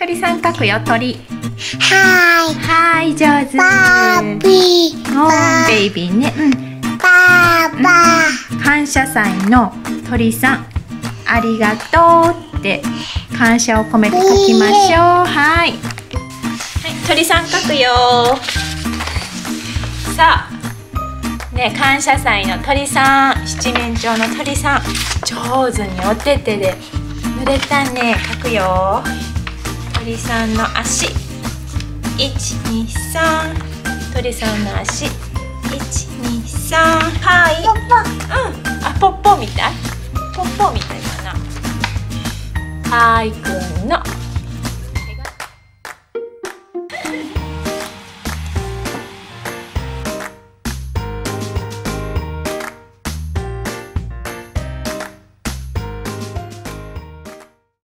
鳥さん書くよ、鳥。 ははい、上手。 バービー。 おー、ベイビーね。 バーバー。 感謝祭の鳥さん、ありがとうって感謝を込めて書きましょう。はい。はい、鳥さん書くよ。さあ、ね、感謝祭の鳥さん、七面鳥の鳥さん、上手にお手手で濡れたね、書くよ。鳥さんの足、1、2、3。鳥さんの足、1、2、3。はい。あ、ポッポみたい。ポッポみたいかな。はいくんの